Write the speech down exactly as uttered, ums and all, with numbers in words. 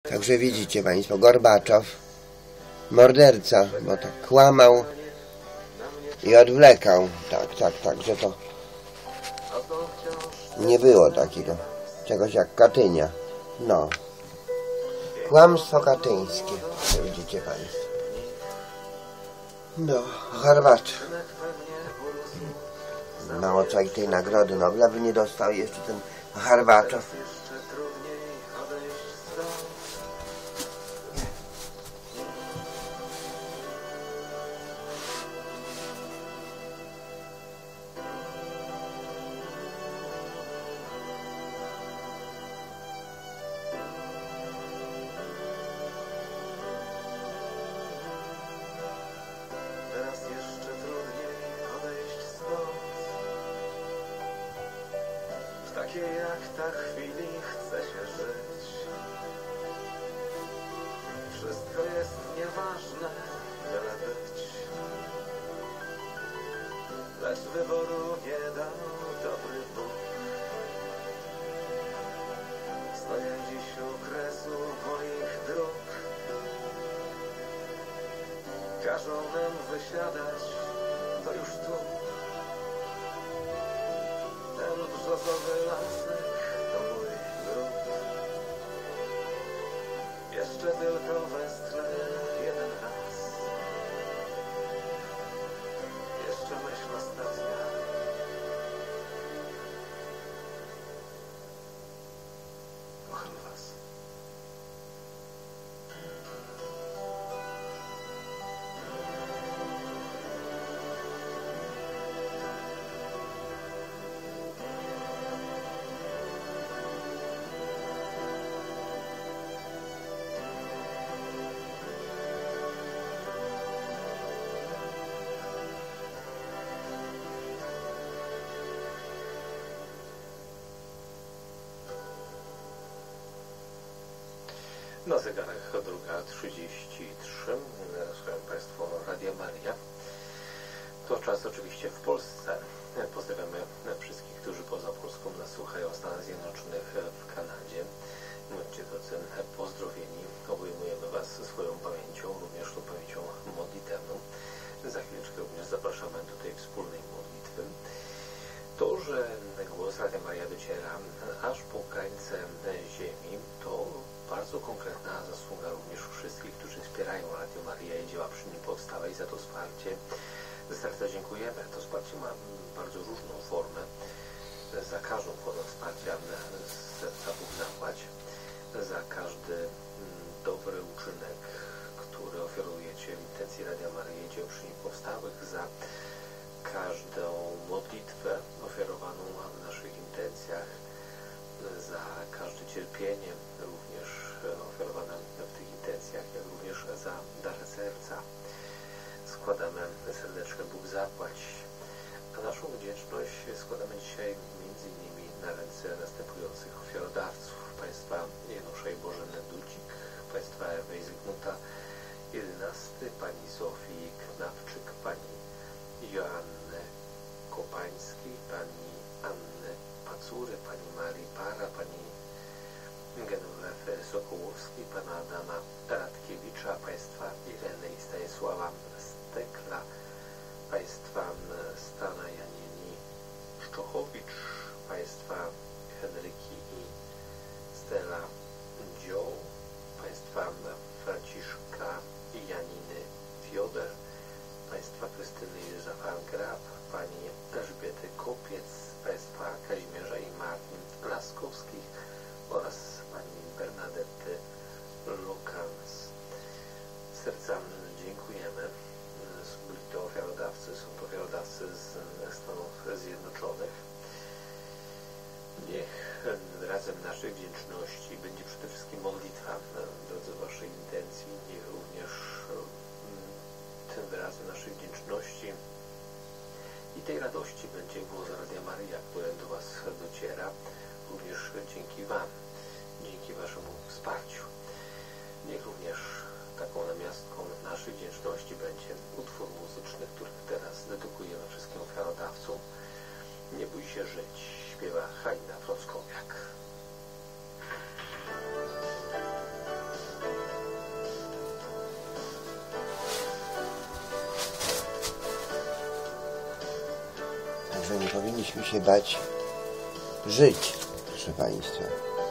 Także widzicie Państwo, Gorbaczow, morderca, bo tak kłamał i odwlekał. Tak, tak, tak, że to nie było takiego czegoś jak Katynia. No. Kłamstwo katyńskie, widzicie Państwo. No, Gorbaczow. Mało co i tej nagrody Nobla by nie dostał jeszcze ten Gorbaczow. Takie jak ta chwili chce się żyć. Wszystko jest nieważne, byle być. Lecz wyboru nie dał dobry Bóg. Stoję dziś u kresu moich dróg. Każą nam wysiadać, to już tu. Ten brzozowy lasek to mój grób. Jeszcze tylko westchnę jeden raz. Jeszcze myśl ostatnia. Kocham was. Na zegarach druga trzydzieści trzy. Słuchają Państwo Radia Maria. To czas oczywiście w Polsce. Pozdrawiamy wszystkich, którzy poza Polską nas słuchają, w Stanach Zjednoczonych, w Kanadzie. Bądźcie tacy pozdrowieni. Obejmujemy Was swoją pamięcią, również tą pamięcią modlitewną. Za chwileczkę również zapraszamy do tej wspólnej modlitwy. To, że głos Radia Maria dociera aż po krańce ziemi, to bardzo konkretna zasługa również wszystkich, którzy wspierają Radio Maria i dzieła przy nim powstałe, i za to wsparcie ze serca dziękujemy. To wsparcie ma bardzo różną formę. Za każdą formę wsparcia z serca Bóg zapłać. Za każdy dobry uczynek, który ofiarujecie w intencji Radia Maria i dzieł przy nim powstałych, za każdą modlitwę ofiarowaną w naszych intencjach, za każde cierpienie również ofiarowane w tych intencjach, jak również za dar serca. Składamy serdeczne Bóg zapłać, a naszą wdzięczność składamy dzisiaj między innymi na ręce następujących ofiarodawców: państwa Janusza i Bożeny Dudzik, państwa Ewy i Zygmunta jedenasty, pani Zofii Knapczyk, pani Joanny Kopańskiej, pani Anny Pacury, pani Marii Para, pani Genowefy Sokołowskiej, pana Adama Radkiewicza, państwa Ireny i Stanisława Stekla, państwa Stana Janieni Szczochowicz, państwa Henryki i Stella Dzioł, państwa Franciszka i Janiny Fioder, państwa Krystyny i Józefa Grab, pani Elżbiety Kopiec, państwa Kazimierza i Martin Laskowskich oraz pani Bernadety Lukans. Serca dziękujemy. Byli to ofiarodawcy, są to ofiarodawcy z Stanów Zjednoczonych. Niech wyrazem naszej wdzięczności będzie przede wszystkim modlitwa, drodzy Waszej intencji. Niech również tym wyrazem naszej wdzięczności i tej radości będzie głos Radia Maria, które do Was dociera, również dzięki Wam, dzięki Waszemu wsparciu. Niech również taką namiastką naszej że nie powinniśmy się bać żyć, proszę Państwa.